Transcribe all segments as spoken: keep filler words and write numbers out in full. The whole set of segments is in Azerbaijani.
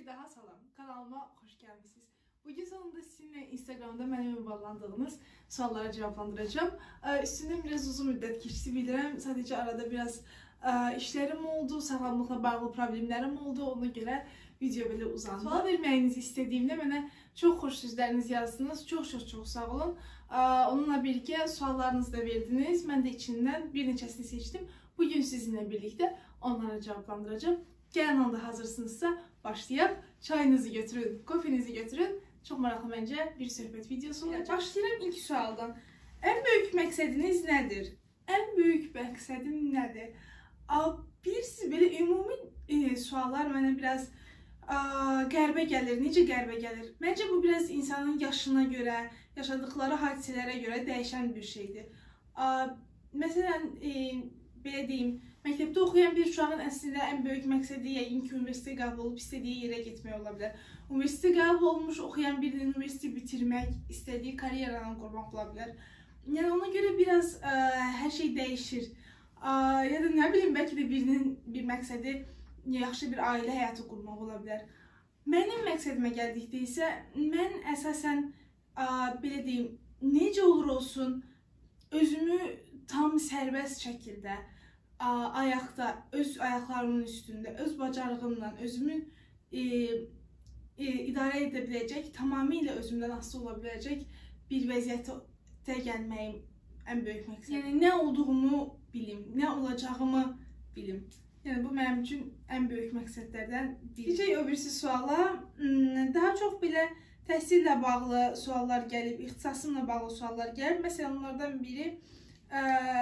daha salam. Kanalıma hoş gelmişsiniz. Bugün sonunda sizinle Instagram'da mənim ünvanlandığınız suallara cevaplandıracağım. Üstündən biraz uzun müddət keçdi bilirəm. Sadəcə arada biraz işlerim oldu, sağlamlıqla bağlı problemlerim oldu. Ona göre video belə uzandı. Sual verməyinizi istədiyimdə mənə çox xoş sözləriniz yazdınız. Çox çox çox sağ olun. Onunla birlikte suallarınızı da verdiniz. Mən də içindən bir neçəsini seçdim. Bugün sizinle birlikte onlara cevaplandıracağım. Gəlin anda hazırsınızsa başlayaq. Çayınızı götürün, kofenizi götürün. Çok maraqlı bence bir söhbət videosu olacaq. Başlayalım ilk sualdan. En büyük məqsədiniz nədir? En büyük məqsədim nədir? Bilirsiniz, belə ümumi e, suallar mənə biraz a, qəribə gəlir. Necə qəribə gəlir? Məncə bu biraz insanın yaşına görə, yaşadıkları hadisələrə görə dəyişən bir şeydir. A, məsələn, e, belə deyim, məktəbdə oxuyan bir uşağın əslində ən böyük məqsədi yəqin ki, universitetə qəbul olub istədiyi yerə getmək ola bilər. Universitetə qəbul olmuş, oxuyan birinin universiteti bitirmək, istədiyi karyeranı qurmaq ola bilər. Yəni ona görə biraz ə, hər şey dəyişir. Ə, ya da nə bilim, bəlkə də birinin bir məqsədi yaxşı bir ailə həyatı qurmaq ola bilər. Mənim məqsədimə gəldikdə isə mən əsasən ə, belə deyim, necə olur olsun özümü tam sərbəst şəkildə ə, ayaqda, öz ayaqlarımın üstündə, öz bacarığımla özümün e, e, idarə edə biləcək, tamamilə özümdən asılı ola biləcək bir vəziyyətə gəlməyim ən böyük məqsəd. Yəni nə olduğumu bilim, nə olacağımı bilim. Yəni bu mənim üçün ən böyük məqsədlərdən biri. Keçək o birisi suala. Daha çox belə təhsillə bağlı suallar gəlib, ixtisasımla bağlı suallar gəlib. Məsələn, onlardan biri ə,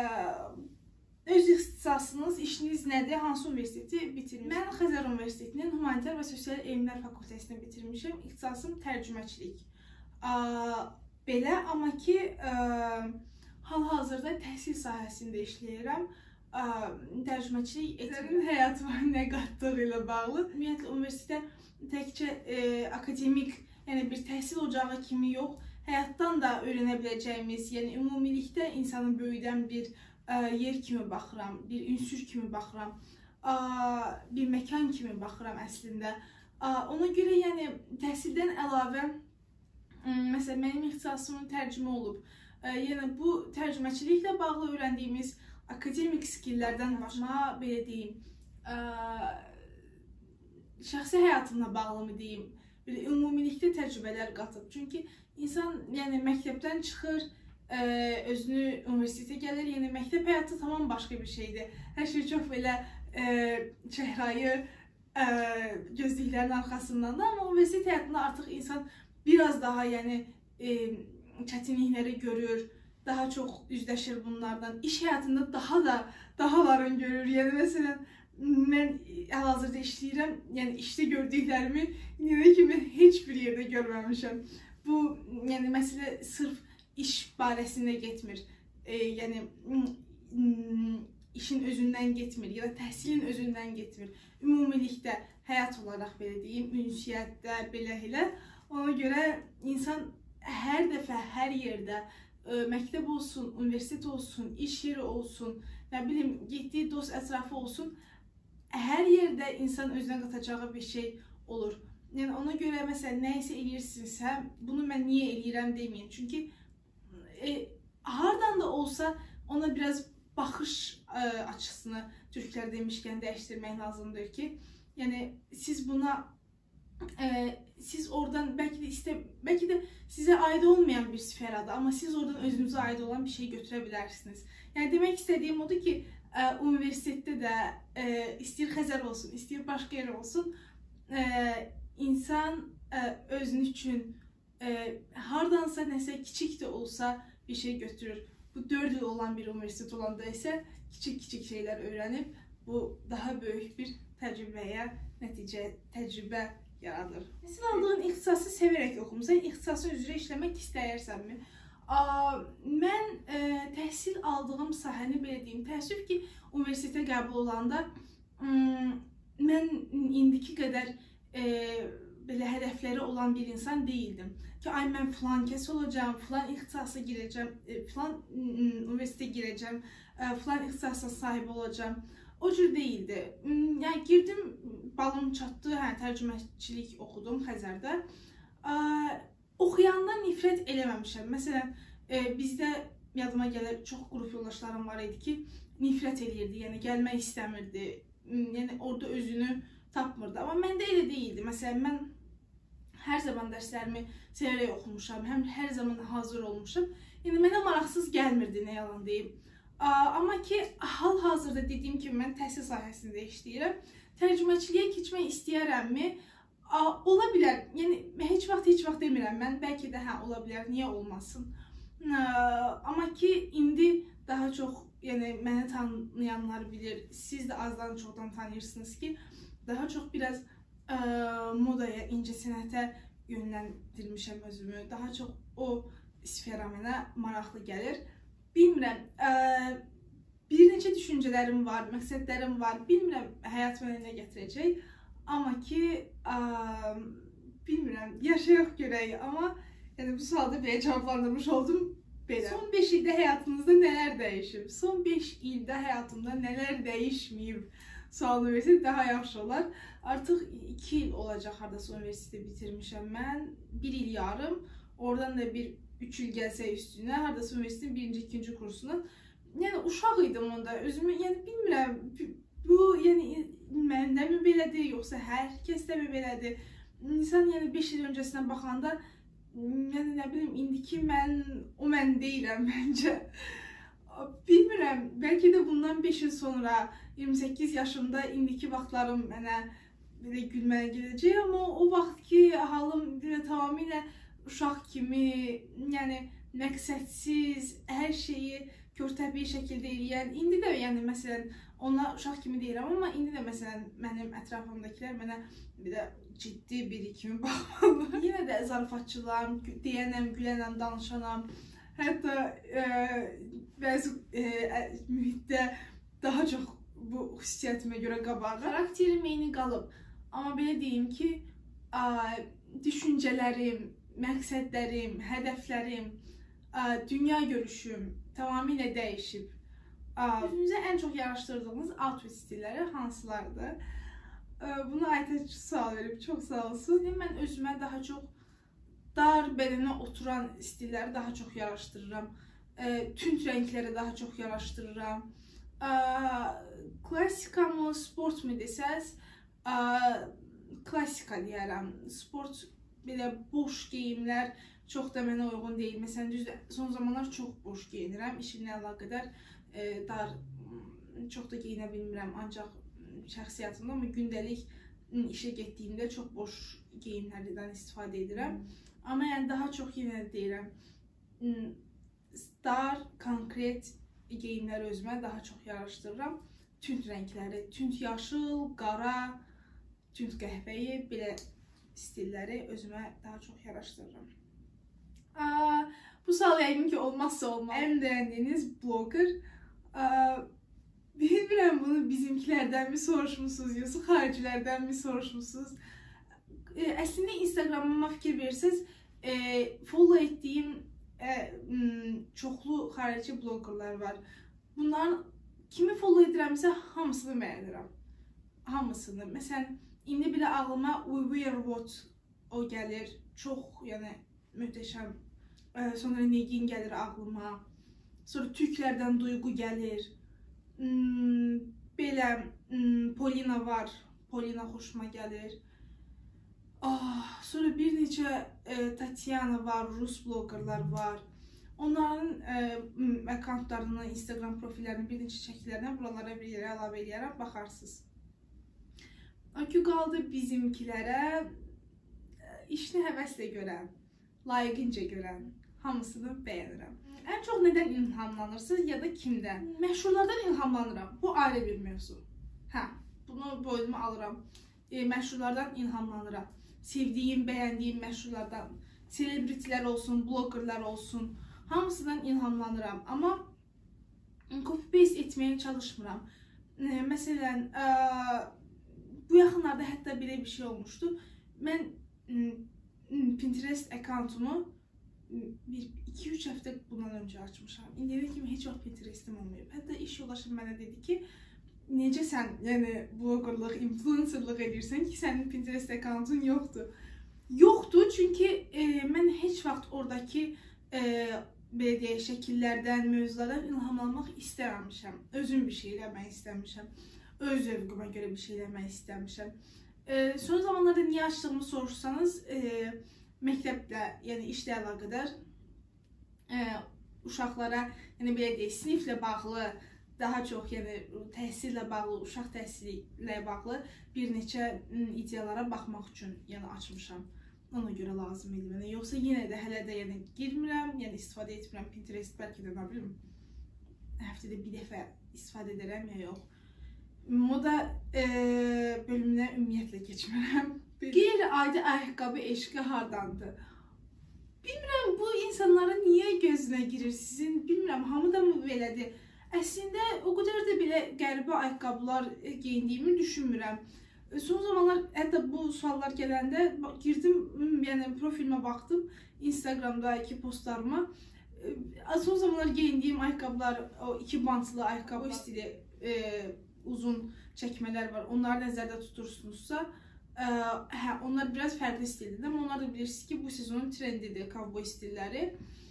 öz ixtisasınız, işiniz nədir, hansı universiteti bitirmişsiniz? Mən Xəzər Universitetinin Humanitar və Sosial Elmlər Fakültəsini bitirmişim. İxtisasım tərcüməçilik. Ə, belə, amma ki, hal-hazırda təhsil sahəsində işləyirəm. Ə, tərcüməçilik etmənin həyatıma nə qatdığı ilə bağlı. Ümumiyyətlə, universitetə təkcə e, akademik, yəni bir təhsil ocağı kimi yox, həyatdan da öyrənə biləcəyimiz, yəni ümumilikdə insanı böyüdən bir ə, yer kimi baxıram, bir ünsür kimi baxıram, ə, bir məkan kimi baxıram əslində. Ə, ona görə yəni təhsildən əlavə, ə, məsələn, mənim ixtisasımın tərcümə olub. Ə, yəni bu tərcüməçiliklə bağlı öyrəndiyimiz akademik skilllərdən başına, belə deyim, ə, şəxsi həyatımla bağlı mı deyim, belə ümumilikdə təcrübələr qatıb. Çünki insan yəni məktəbdən çıxır, ə, özünü universitetə gəlir, yəni məktəb həyatı tamam başqa bir şeydir. Hər şey çox belə ə, çəhrayı ə, gözlüklərin arxasından da, amma universitet həyatında artıq insan biraz daha yəni ə, çətinlikləri görür, daha çox üzləşir bunlardan. İş həyatında daha da dahalarını görür. Yəni məsələn, mən hal-hazırda işləyirəm, yəni işdə gördüklərimi yenə kimi heç bir yerdə görməmişəm. Bu, yəni məsələ sırf iş barəsində getmir, e, yəni işin özündən getmir ya da təhsilin özündən getmir. Ümumilikdə həyat olaraq belə deyim, ünsiyyətdə belə elə. Ona görə insan hər dəfə, hər yerdə, ə, məktəb olsun, universitet olsun, iş yeri olsun, nə bilim, getdiyi dost ətrafı olsun, hər yerdə insan özünə qatacağı bir şey olur. Yəni ona görə məsələn nəyisə eləyirsinizsə, bunu mən niyə eləyirəm deməyin. Çünki e, hardan da olsa ona biraz baxış e, açısını türklər demişkən dəyişdirmək lazımdır ki, yəni siz buna e, siz oradan bəlkə də istə bəlkə də sizə aid olmayan bir sferada, amma siz oradan özünüzə aid olan bir şey götürə bilərsiniz. Yəni demək istədiyim odur ki, ə, universitetdə də ə, istəyir Xəzər olsun, istəyir başqa yer olsun, ə, insan ə, özün üçün ə, hardansa nəsə kiçik də olsa bir şey götürür. Bu dörd il olan bir universitet olanda isə kiçik-kiçik şeylər öyrənib, bu daha böyük bir təcrübəyə, nəticə, təcrübə yaradır. Sən aldığın ixtisası sevərək oxumusan, ixtisasın üzrə işləmək istəyirsənmi? Mən ə, təhsil aldığım sahəni belə deyim, təəssüf ki, universitetə qəbul olanda ə, mən indiki qədər ə, belə hədəfləri olan bir insan deyildim. Ki, ay mən filan kəs olacağım, filan ixtisasa girəcəm, filan universitetə girəcəm, filan ixtisasa sahib olacağım. o cür değildi. Yəni girdim, balım çatdı, hə, tərcüməçilik oxudum Xəzərdə. Oxuyandan nifrət eləməmişəm. Məsələn, e, bizdə yadıma gəlir, çox qrup yoldaşlarım var idi ki, nifrət eləyirdi, yəni gəlmək istəmirdi, yəni orada özünü tapmırdı. Amma məndə elə deyildi. Məsələn, mən hər zaman dərslərimi sevərək oxumuşam, həm hər zaman hazır olmuşam. Yəni mənə maraqsız gəlmirdi, nə yalan deyim. Amma ki, hal-hazırda dediyim kimi mən təhsil sahəsində işləyirəm. Tərcüməçiliyə keçmək istəyərəmmi? Ola bilər. Yəni heç vaxt heç vaxt demirəm mən. Bəlkə də hə ola bilər. Niyə olmasın? Amma ki, indi daha çox, yəni məni tanıyanlar bilir. Siz də azdan çoxdan tanıyırsınız ki, daha çox biraz ə, modaya, incəsənətə yönləndirmişəm özümü. Daha çox o sfera mənə maraqlı gəlir. Bilmirəm, ə, bir neçə düşüncələrim var, məqsədlərim var. Bilmirəm, həyat mənə nə gətirəcək. Amma ki, ə, bilmirəm, yaşayaq görək. Amma yəni, bu sualda belə cavablandırmış oldum. Belə. Son beş ildə həyatınızda nələr dəyişib? Son beş ildə həyatımda nələr dəyişməyib? Sualını versək daha yaxşı olar. Artıq iki il olacaq hardasa universiteti bitirmişəm mən. Bir il yarım. Oradan da bir üç il gəlsə üstünə, hardasa universitetin birinci, ikinci kursuna. Yəni, uşaq idim onda, özümü, yəni, bilmirəm, bu, yəni, məndə mi belədir, yoxsa hər kəsdə mi belədir? İnsan, yəni, beş il öncəsinə baxanda, yəni, nə bilim, indiki mən, o mən deyiləm, məncə. Bilmirəm, bəlkə də bundan beş il sonra, iyirmi səkkiz yaşımda, indiki vaxtlarım mənə belə gülməyə gedəcək, amma o vaxt ki, halım belə tamamilə uşaq kimi, yəni məqsədsiz, hər şeyi körtəbii şəkildə eləyən, indi də, yəni məsələn, ona uşaq kimi deyirəm, amma indi də məsələn, mənim ətrafımdakilər mənə bir də ciddi biri kimi baxmalı. Yenə də zarafatçılam, deyənəm, gülənəm, danışanam, hətta e, bəzi e, mühitdə daha çox bu xüsusiyyətimə görə qabağa. Xarakterim eyni qalıb, amma belə deyim ki, a, düşüncələrim, məqsədlərim, hədəflərim, dünya görüşüm tamamilə dəyişib. Özünüzə ən çox yaraşdırdığınız outfit stilləri hansılardır? Buna Aytaç sual verib, çox sağ olsun. Mən özümə daha çox dar bədənə oturan stilləri daha çox yaraşdırıram. Tünd rəngləri daha çox yaraşdırıram. Klassika mı, sport mu desəz, klassika deyərəm. Sport belə boş geyimlər çox da mənə uyğun deyil. Məsələn, düzdür, son zamanlar çox boş geyinirəm. İşimlə əlaqədar e, dar, çox da geyinə bilmirəm, ancaq şəxsiyyətimdə, amma gündəlik işə getdiyimdə çox boş geyimlərdən istifadə edirəm. Amma yəni daha çox yenə deyirəm, dar, konkret geyimləri özümə daha çox yaraşdırıram. Tünd rəngləri, tünd yaşıl, qara, tünd qəhvəyi, belə stilləri özümə daha çox yaraşdırıram. Aa, bu sual yəqin ki, olmazsa olmaz. Ən bəyəndiyiniz blogger. Aa, bilmirəm, bunu bizimkilərdən mi soruşmusunuz, yoxsa xaricilərdən mi soruşmusunuz? E, əslində Instagramıma fikir verirsiniz, e, follow etdiyim e, çoxlu xarici bloggerlar var. Bunların kimi follow edirəmsə hamısını bəyənirəm. Hamısını. Məsələn, İndi belə ağlıma We Wear What o gəlir, çox, yəni, möhtəşəm. Sonra Negin gəlir ağlıma, sonra türklərdən Duyğu gəlir. Belə Polina var, Polina xoşuma gəlir. Sonra bir neçə Tatiana var, Rus bloggerlar var. Onların akkauntlarını, Instagram profillərini, bir neçə çəkilərini buralara bir yerə əlavə edərəm, baxarsınız. Ki qaldı bizimkilərə, işini həvəslə görən, layiqincə görən, hamısını bəyənirəm. Ən çox nədən ilhamlanırsınız ya da kimdən? Məşhurlardan ilhamlanıram. Bu ayrı bir mövzu. Hə, bunu boynuma alıram. E, məşhurlardan ilhamlanıram. Sevdiyim, bəyəndiyim məşhurlardan, selebritilər olsun, bloggerlər olsun, hamısından ilhamlanıram. Amma copy-paste etməyə çalışmıram. E, məsələn, ə, bu yaxınlarda hətta belə bir şey olmuşdu. Mən Pinterest accountumu bir iki üç həftə bundan öncə açmışam. İndiyə kimi heç vaxt Pinterestim olmayıb. Hətta iş yoldaşım mənə dedi ki, necə sən yəni blogerlıq, influencerlıq edirsən ki, sənin Pinterest accountun yoxdur? Yoxdur, çünki e, mən heç vaxt oradakı e, belə deyək, şəkillərdən, mövzulardan ilhamlanmaq istəməmişəm. Özüm bir şey eləmək istəmişəm. Öz zövqümə görə bir şey eləmək istəmişəm. E, son zamanlarda niyə açdığımı soruşsanız, e, məktəblə, yəni işlə əlaqədar e, uşaqlara, yəni belə deyək, siniflə bağlı, daha çox, yəni təhsillə bağlı, uşaq təhsili ilə bağlı bir neçə ideyalara baxmaq üçün yəni açmışam. Ona görə lazım idi mənə. Yoxsa yenə də hələ də yəni girmirəm, yəni istifadə etmirəm. Pinterest bəlkə də nə bilim, həftədə bir dəfə istifadə edərəm ya yox. Moda e, bölümünə ümumiyyətlə keçmirəm. Qeyri-adi ayaqqabı eşqi hardandır? Bilmirəm, bu insanların niyə gözünə girir sizin, bilmirəm, hamı da mı belədir? Əslində, o qədər də belə qəribə ayaqqabılar geyindiyimi düşünmürəm. Son zamanlar, hətta bu suallar gələndə girdim, yəni profilimə baxdım, Instagramdakı postlarıma. Son zamanlar geyindiyim ayaqqabılar, o iki bantlı ayaqqabı stili, e, uzun çəkmələr var. Onları nəzərdə tutursunuzsa, e, hə, onlar biraz fərqli stildir. Amma onlar da bilirsiniz ki, bu sezonun trendidir, kovboy stilləri.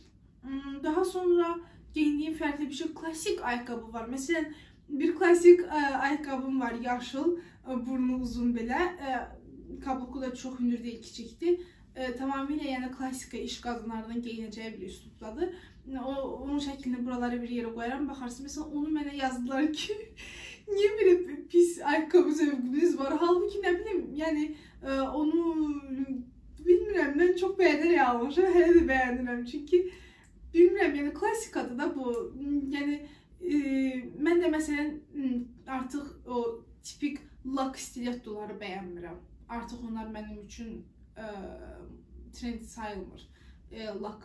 Daha sonra geyindiyim fərqli bir şey, klasik ayaqqabı var. Məsələn, bir klasik ə, ayaqqabım var, yaşıl, ə, burnu uzun belə, ə, kabuku da çox hündür deyil, kiçikdir. Ə, tamamilə yəni klasika iş qadınlarının geyinəcəyi bir üslubdadır. O, onun şəklini buralara bir yerə qoyaram, baxarsın. Məsələn, onu mənə yazdılar ki, niyə belə pis ayaqqabı zövqünüz var? Halbuki nə bilim, yəni ə, onu bilmirəm, mən çox bəyənərək almışam, hələ də bəyənirəm. Çünki bilmirəm, yəni klassikadır da bu. Yəni e, mən də məsələn artıq o tipik lak stilettoları bəyənmirəm. Artıq onlar mənim üçün e, trend sayılmır. E, lak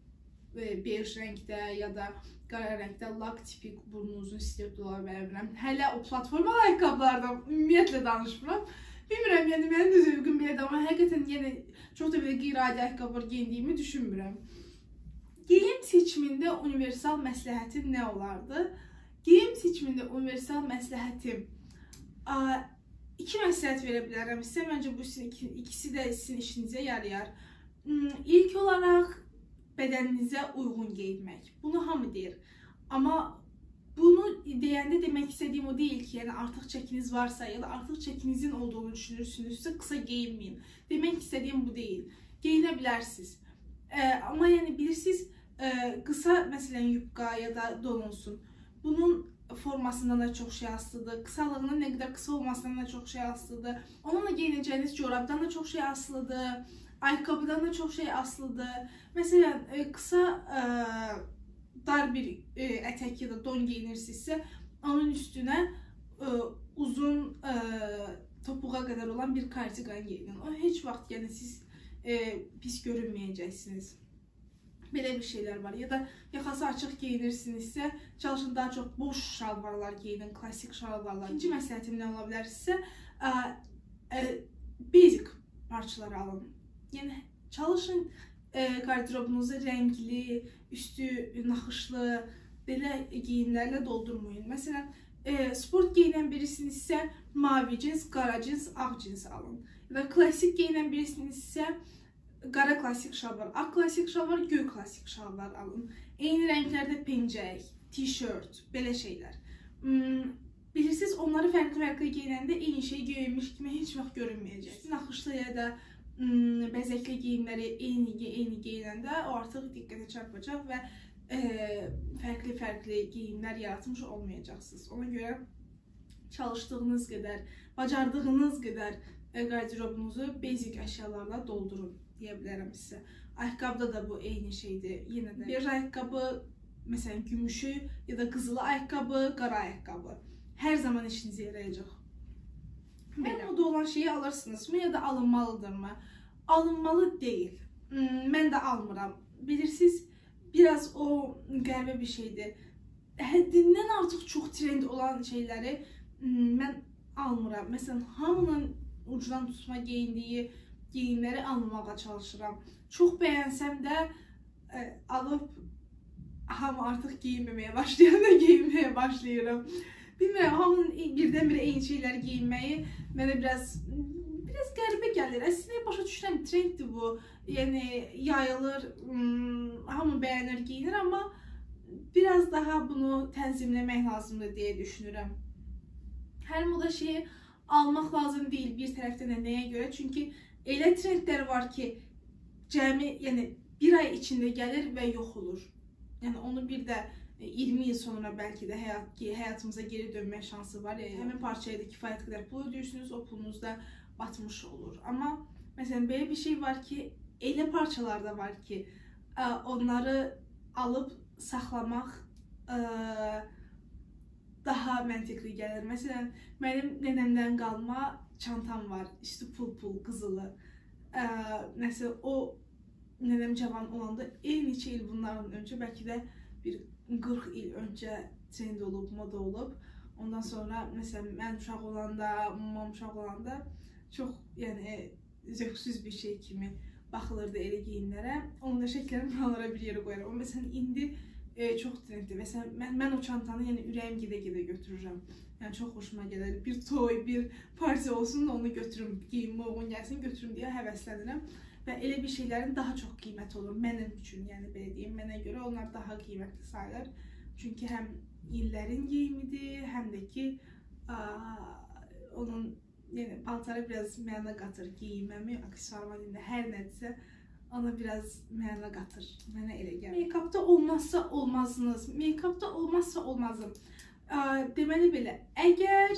e, bej rəngdə ya da qara rəngdə lak tipik burnu uzun stilettoları bəyənmirəm. Hələ o platforma ayaqqabılardan ümumiyyətlə danışmıram. Bilmirəm, yəni mənim də zövqüm belədir, amma həqiqətən yəni çox da belə qeyri-adi ayaqqabılar geyindiyimi düşünmürəm. Geyim seçimində universal məsləhətin nə olardı? Geyim seçimində universal məsləhətim ə, iki məsləhət verə bilərəm sizə. Məncə bu sizin, ikisi də sizin işinizə yarayar. İlk olaraq bədəninizə uyğun geyinmək. Bunu hamı deyir. Amma bunu deyəndə demək istədiyim o deyil ki, yəni artıq çəkiniz varsa ya da artıq çəkinizin olduğunu düşünürsünüzsə qısa geyinməyin. Demək istədiyim bu deyil. Geyinə bilərsiniz. Ə, amma yəni bilirsiniz, ə, qısa məsələn yubqa ya da don olsun. Bunun formasından da çox şey asılıdır. Qısalığının nə qədər qısa olmasından da çox şey asılıdır. Onunla geyinəcəyiniz corabdan da çox şey asılıdır. Ayaqqabıdan da çox şey asılıdır. Məsələn, ə, qısa ə, dar bir ə, ətək ya da don geyinirsinizsə, onun üstünə ə, uzun ə, topuğa qədər olan bir kardigan geyinin. O heç vaxt yəni siz ə, pis görünməyəcəksiniz. Belə bir şeylər var. Ya da yaxası açıq geyinirsinizsə, çalışın daha çox boş şalvarlar geyinin, klasik şalvarlar. İkinci məsləhətim nə ola bilər sizə? Ə, ə, basic parçalar alın. Yəni çalışın ə, qardırobunuzu rəngli, üstü naxışlı, belə geyimlərlə doldurmayın. Məsələn, ə, sport geyinən birisinizsə mavi cins, qara cins, ağ cins alın. Və klassik geyinən birisinizsə qara klasik şalvar, ağ klasik şalvar, göy klasik şalvar alın. Eyni rənglərdə pencək, tişört, belə şeylər. Hmm, bilirsiniz, onları fərqli-fərqli geyinəndə eyni şey geyinmiş kimi heç vaxt görünməyəcək. Naxışlı ya da hmm, bəzəkli geyimləri eyni, eyni geyinəndə o artıq diqqətə çarpacaq və fərqli-fərqli geyimlər yaratmış olmayacaqsınız. Ona görə çalışdığınız qədər, bacardığınız qədər qardırobunuzu basic əşyalarla doldurun deyə bilərəm sizə. Ayaqqabıda da bu eyni şeydir. Yenə də bir ayaqqabı, məsələn, gümüşü ya da qızılı ayaqqabı, qara ayaqqabı hər zaman işinizə yarayacaq. Belə moda olan şeyi alırsınızmı ya da alınmalıdırmı? Alınmalı deyil. Mən də almıram. Bilirsiniz, biraz o qəribə bir şeydir. Həddindən artıq çox trend olan şeyləri mən almıram. Məsələn, hamının ucdan tutma geyindiyi geyimləri almamağa çalışıram. Çox bəyənsəm də ə, alıb hamı artıq geyinməməyə başlayanda geyinməyə başlayıram. bilmirəm, hamının birdən-birə eyni şeyləri geyinməyi mənə biraz biraz qəribə gəlir. Əslində başa düşürəm, trenddir bu. Yəni yayılır, hamı bəyənir, geyinir, amma biraz daha bunu tənzimləmək lazımdır deyə düşünürəm. Hər moda şeyi almaq lazım deyil bir tərəfdən də, nəyə görə? Çünki elə trendlər var ki, cəmi, yəni bir ay içində gəlir və yox olur. Yəni onu bir də iyirmi il sonra bəlkə də həyat, həyatımıza geri dönmək şansı var. Yəni, həmin parçaya da kifayət qədər pul ödəyirsiniz, o pulunuz da batmış olur. Amma məsələn belə bir şey var ki, elə parçalar da var ki, onları alıb saxlamaq daha məntiqli gəlir. Məsələn, mənim nənəmdən qalma çantam var, üstü pul-pul, qızılı. Məsələn, o nənəm cavan olanda el neçə il bunların öncə, bəlkə də bir qırx il öncə trend olub, moda olub. Ondan sonra, məsələn, mən uşaq olanda, mamam uşaq olanda çox, yəni, zövqsüz bir şey kimi baxılırdı elə geyimlərə. Onun da şəkillərini buralara bir yerə qoyarım. Amma məsələn, indi e, çox trenddir. Məsələn, mən, mən o çantanı yəni, ürəyim gedə-gedə götürürəm. Yəni, çox xoşuma gəlir. Bir toy, bir parti olsun da onu götürüm, geyimə uyğun gəlsin, götürüm deyə həvəslənirəm. Və elə bir şeylərin daha çox qiyməti olur mənim üçün, yəni belə deyim, mənə görə onlar daha qiymətli sayılır. Çünki həm illərin geyimidir, həm də ki, ə, onun yəni, paltarı biraz məna qatır, geyinməmi, aksesuarıma deyəndə hər nədirsə, ona biraz məna qatır, mənə elə gəlir. Make-upda olmazsa olmazınız, make-upda olmazsa olmazım. Ə, deməli belə, əgər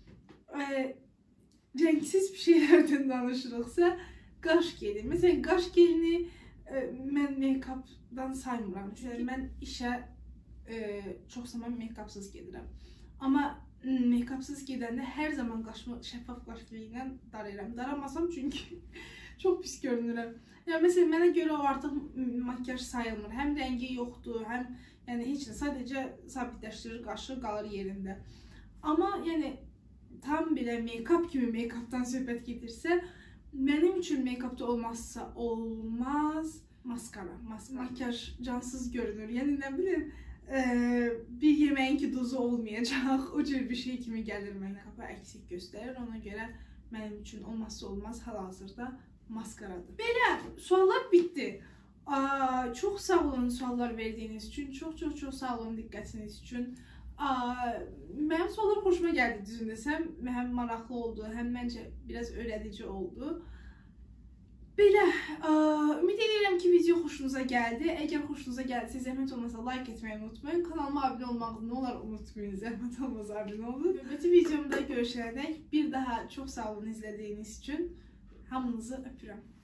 ə, rəngsiz bir şeylərdən danışırıqsa, qaş geli. Məsələn, qaş gelini e, mən make-updan saymıram. Çünki mən işə e, çox zaman make-upsız gedirəm. Amma make-upsız gedəndə hər zaman qaşımı şəffaf qaş geli ilə darayıram. Daramasam çünki çox pis görünürəm. Yəni, məsələn, mənə görə o artıq makyaj sayılmır. Həm rəngi yoxdur, həm yəni, heç nə. Sadəcə sabitləşdirir, qaşı qalır yerində. Amma yəni, tam belə make-up kimi make-updan söhbət gedirsə, mənim üçün make-upda olmazsa olmaz maskara. Mas makyaj cansız görünür. Yəni nə bilim, e, bir yeməyin ki duzu olmayacaq. O cür bir şey kimi gəlir mənə. Make-up'ı əksik göstərir. Ona görə mənim üçün olmazsa olmaz hal-hazırda maskaradır. Belə suallar bitdi. Aa, çox sağ olun suallar verdiğiniz üçün. Çox çox çox sağ olun diqqətiniz üçün. Aa, mənim suallar xoşuma gəldi düzün desəm. Həm maraqlı oldu, həm məncə biraz öyrədici oldu. Belə, aa, ümid edirəm ki video xoşunuza gəldi. Əgər xoşunuza gəldisə, zəhmət olmasa like etməyi unutmayın. Kanalıma abunə olmağı nə olar unutmayın. Zəhmət olmasa abunə olun. Növbəti videomda görüşənədək bir daha çox sağ olun izlədiyiniz üçün. Hamınızı öpürəm.